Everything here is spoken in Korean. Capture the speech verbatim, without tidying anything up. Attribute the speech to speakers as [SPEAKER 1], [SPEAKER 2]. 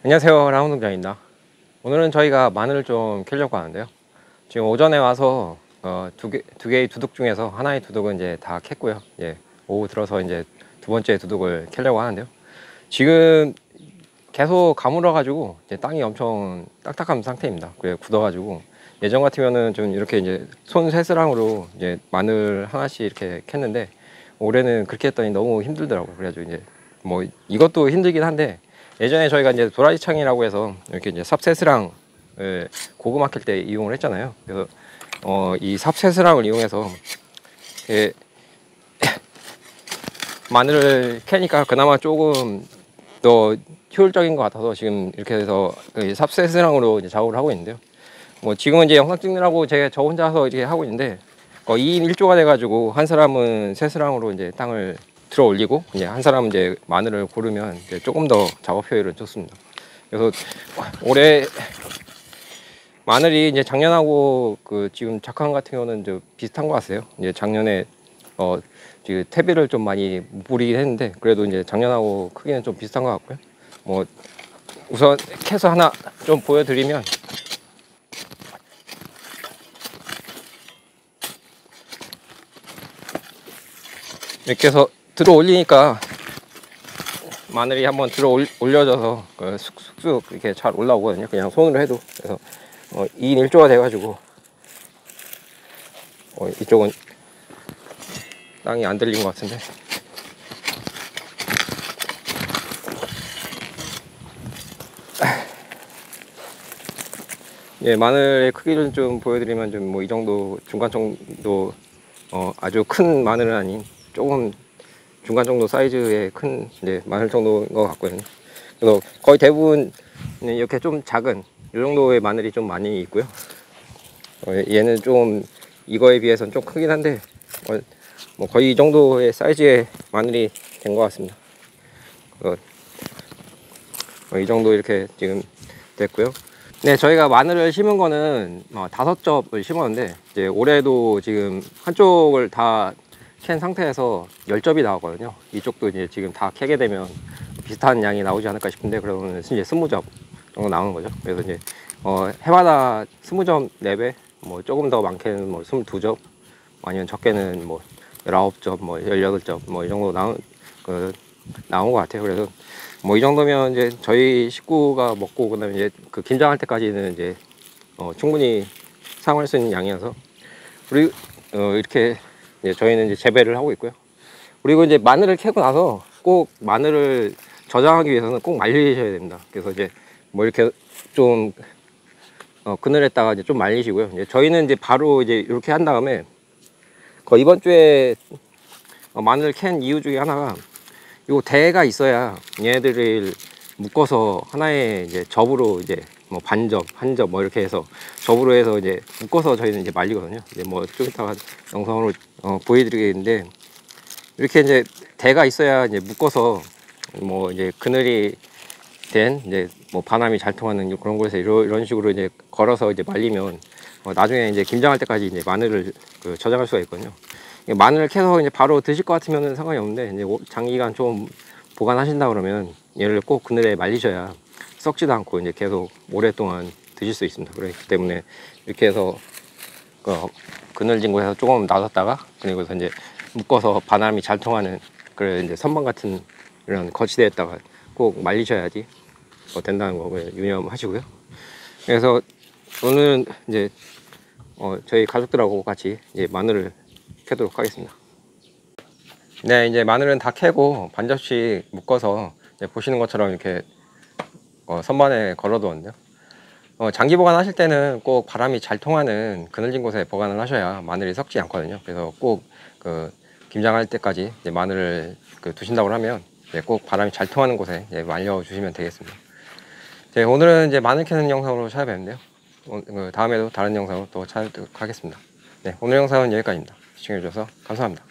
[SPEAKER 1] 안녕하세요, 라운동장입니다. 오늘은 저희가 마늘을 좀 캐려고 하는데요. 지금 오전에 와서 어, 두 개, 두 개의 두둑 중에서 하나의 두둑은 이제 다 캤고요. 예, 오후 들어서 이제 두 번째 두둑을 캐려고 하는데요. 지금 계속 가물어 가지고 이제 땅이 엄청 딱딱한 상태입니다. 그래 굳어가지고 예전 같으면은 좀 이렇게 이제 손 쇠스랑으로 이제 마늘 하나씩 이렇게 캤는데 올해는 그렇게 했더니 너무 힘들더라고요. 그래가지고 이제 뭐 이것도 힘들긴 한데 예전에 저희가 이제 도라지 창이라고 해서 이렇게 이제 삽쇠스랑을 고구마 캘 때 이용을 했잖아요. 그래서 어, 이 삽쇠스랑을 이용해서 예, 마늘을 캐니까 그나마 조금 더 효율적인 것 같아서 지금 이렇게 해서 삽쇠스랑으로 이제 작업을 하고 있는데요. 뭐 지금은 이제 영상 찍느라고 제가 저 혼자서 이렇게 하고 있는데 어, 이 인 일 조가 돼가지고 한 사람은 쇠스랑으로 이제 땅을 들어 올리고 이제 한 사람은 이제 마늘을 고르면 이제 조금 더 작업 효율은 좋습니다. 그래서 올해 마늘이 이제 작년하고 그 지금 작황 같은 경우는 좀 비슷한 것 같아요. 이제 작년에 어 지금 퇴비를 좀 많이 뿌리긴 했는데 그래도 이제 작년하고 크기는 좀 비슷한 것 같고요. 뭐 우선 캐서 하나 좀 보여드리면 이렇게 해서 들어 올리니까 마늘이 한번 들어 올려져서 그 쑥쑥 이렇게 잘 올라오거든요. 그냥 손으로 해도. 그래서 어 이 인 일 조가 돼가지고 어 이쪽은 땅이 안 들린 것 같은데 예, 마늘의 크기를 좀 보여드리면 좀 뭐 이 정도 중간 정도 어 아주 큰 마늘은 아닌 조금 중간 정도 사이즈의 큰 이제 마늘 정도인 것 같거든요. 그래서 거의 대부분 이렇게 좀 작은 이 정도의 마늘이 좀 많이 있고요. 어, 얘는 좀 이거에 비해서는 좀 크긴 한데 어, 뭐 거의 이 정도의 사이즈의 마늘이 된 것 같습니다. 어, 어, 이 정도 이렇게 지금 됐고요. 네, 저희가 마늘을 심은 거는 어, 다섯 접을 심었는데 이제 올해도 지금 한쪽을 다 캔 상태에서 열 접이 나오거든요. 이쪽도 이제 지금 다 캐게 되면 비슷한 양이 나오지 않을까 싶은데 그러면 이제 스무 접 정도 나오는 거죠. 그래서 이제 어, 해마다 스무 접 랩에 뭐 조금 더 많게는 뭐 스물두 접 아니면 적게는 뭐 열아홉 접 뭐 열여덟 접 뭐 이 정도 나온 그 나온 것 같아요. 그래서 뭐 이 정도면 이제 저희 식구가 먹고 그다음에 이제 그 김장할 때까지는 이제 어, 충분히 사용할 수 있는 양이어서 그리고 어, 이렇게 이제 저희는 이제 재배를 하고 있고요. 그리고 이제 마늘을 캐고 나서 꼭 마늘을 저장하기 위해서는 꼭 말리셔야 됩니다. 그래서 이제 뭐 이렇게 좀 어, 그늘에다가 이제 좀 말리시고요. 이제 저희는 이제 바로 이제 이렇게 한 다음에 그 이번 주에 어, 마늘을 캔 이유 중에 하나가 요 대가 있어야 얘네들을 묶어서 하나의 이제 접으로 이제 뭐 반접, 한 접 뭐 이렇게 해서 접으로 해서 이제 묶어서 저희는 이제 말리거든요. 이제 뭐 좀 이따가 영상으로 어, 보여드리겠는데 이렇게 이제 대가 있어야 이제 묶어서 뭐 이제 그늘이 된 이제 뭐 바람이 잘 통하는 그런 곳에서 이런, 이런 식으로 이제 걸어서 이제 말리면 어, 나중에 이제 김장할 때까지 이제 마늘을 그 저장할 수가 있거든요. 마늘을 캐서 이제 바로 드실 것 같으면 상관이 없는데 이제 장기간 좀 보관하신다 그러면 얘를 꼭 그늘에 말리셔야 썩지도 않고 이제 계속 오랫동안 드실 수 있습니다. 그렇기 때문에 이렇게 해서 그 그늘진 곳에서 조금 놔뒀다가 그리고 이제 묶어서 바람이 잘 통하는 그래 이제 선반 같은 이런 거치대에다가 꼭 말리셔야지 뭐 된다는 거 유념하시고요. 그래서 오늘 이제 어 저희 가족들하고 같이 이제 마늘을 캐도록 하겠습니다. 네, 이제 마늘은 다 캐고 반접씩 묶어서 이제 보시는 것처럼 이렇게 어, 선반에 걸어 두었는데요. 어, 장기 보관하실 때는 꼭 바람이 잘 통하는 그늘진 곳에 보관을 하셔야 마늘이 썩지 않거든요. 그래서 꼭 그 김장할 때까지 이제 마늘을 그 두신다고 하면 이제 꼭 바람이 잘 통하는 곳에 이제 말려 주시면 되겠습니다. 네, 오늘은 이제 마늘 캐는 영상으로 찾아뵙는데요. 어, 그 다음에도 다른 영상으로 또 찾아뵙도록 하겠습니다. 네, 오늘 영상은 여기까지입니다. 시청해 주셔서 감사합니다.